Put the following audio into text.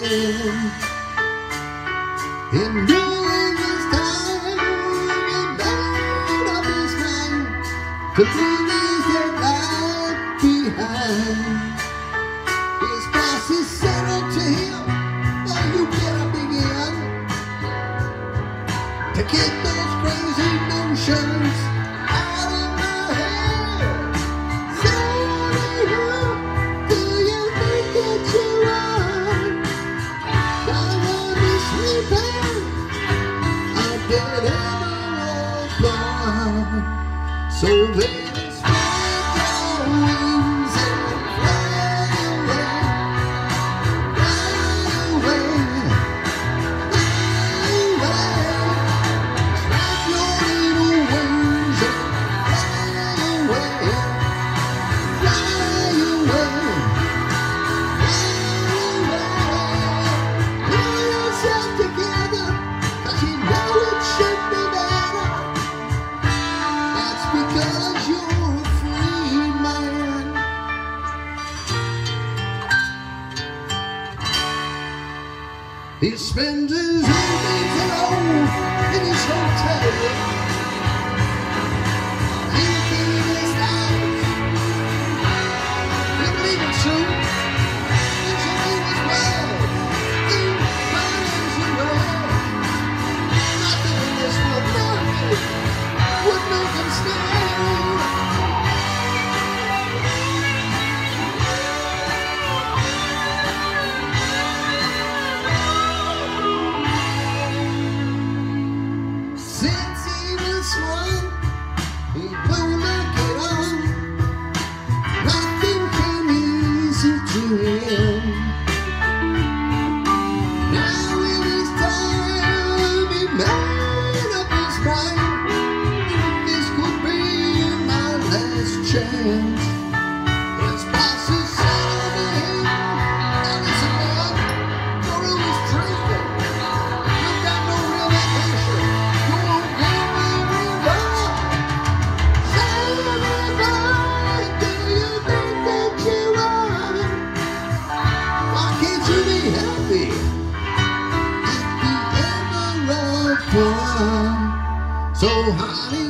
him. And during this time, he made up his mind to leave his dead life behind. His bosses settled to him, "Oh, you better begin to get those crazy notions out of my head. Say, do you think that you are? I want to sleep I did ever bar. So baby, spread your wings and fly away, fly away, fly away. Spread your little wings and fly away, fly away, fly away. Pull yourself together, 'cause you know it should be better. That's because you're a free man. He spends his evenings alone in his hotel, thinking in his life he'll leave it soon. He's a leave well, he finds a way. Nothing in this world would make him stay. Since he was one, he blew like it on. Nothing came easy to him. Now in his time, he made up his mind. This could be my last chance. His bosses said to him, "Now listen, man, you're always drinking. You've got no real ambition. You won't get very far. Say, boy, do you think that you are? Why can't you be happy if you ever apart? So honey,